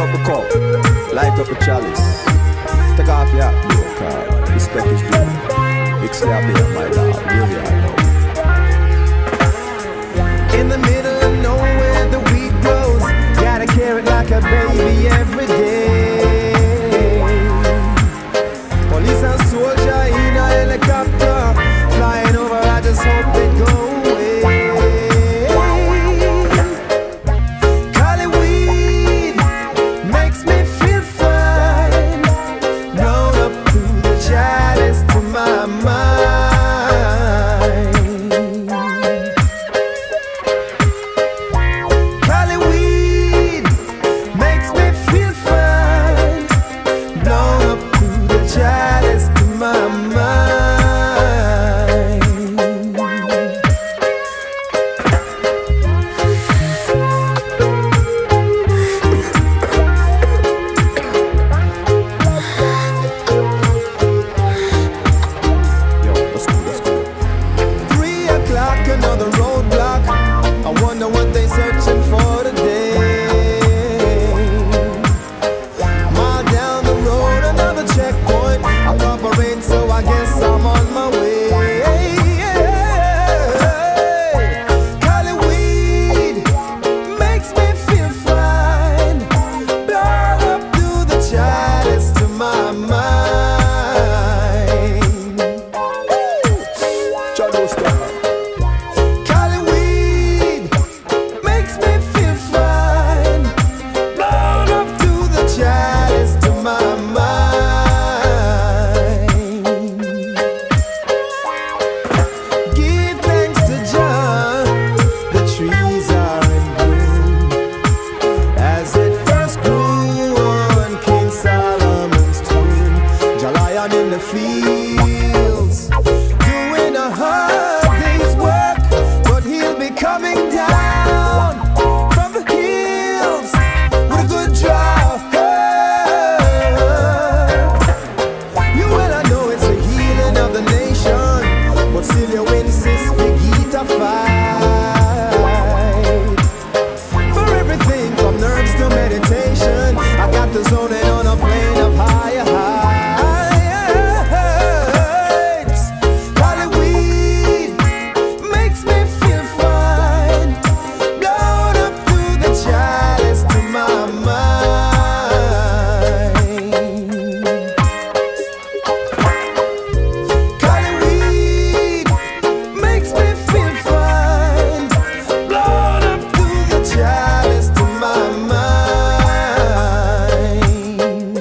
up a cup, light up a chalice. Take off your hat, bro, cause respect is due. Big slab here, my dog, really I know. In the middle of nowhere the weed grows. Gotta carry it like a baby every day. Police and soldier in a helicopter flying over, I just hope they go away. Collie weed makes me feel fine, blown up through the chalice to my mind. Collie weed makes me feel fine, blown up through the chalice to my mind. Yo, let's go, let's go. 3 o'clock, another roadblock. I wonder what they searching for today. Mile down the road, another checkpoint. I cooperate, so I guess I'm on my way. Collie weed makes me feel fine, blown up through the chalice to my mind. Shadow star. Collie weed makes me feel fine, blown up through the chalice to my mind. Give thanks to Jah, the trees are in bloom, as it first grew on King Solomon's tomb. Jah lion in the fields, doing a hard day's work, but he'll be coming down from the hills with a good drop. You well, I know it's the healing of the nation, but still you insist we get a fight. For everything from nerves to meditation, I got the zoning on a plane of higher heights. Collie weed makes me feel fine, blown up through the chalice to my mind. Collie weed makes me feel fine, blown up through the chalice to my mind.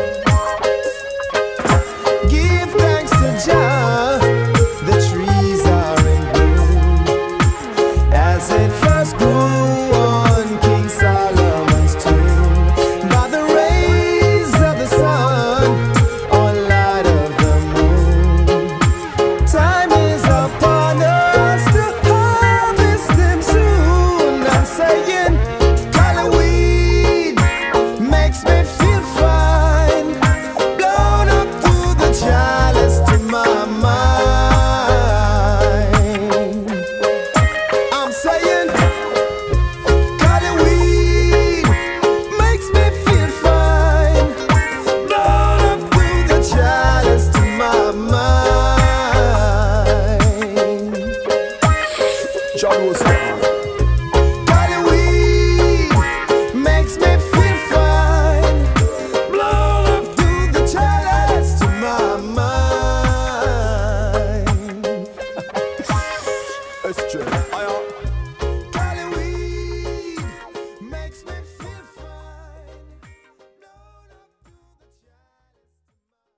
Give thanks to Jah, the trees are in bloom, as it first grew on King Solomon's tomb. By the rays of the sun or light of the moon, time is upon us to harvest them soon. I'm saying Collie weed makes me feel fine, blown up through the chalice to my mind. I'm saying Collie weed makes me feel fine, blown up through the chalice to my mind. Shadow star. Collie weed makes me feel fine, blown up through the chalice to my mind. It's true. I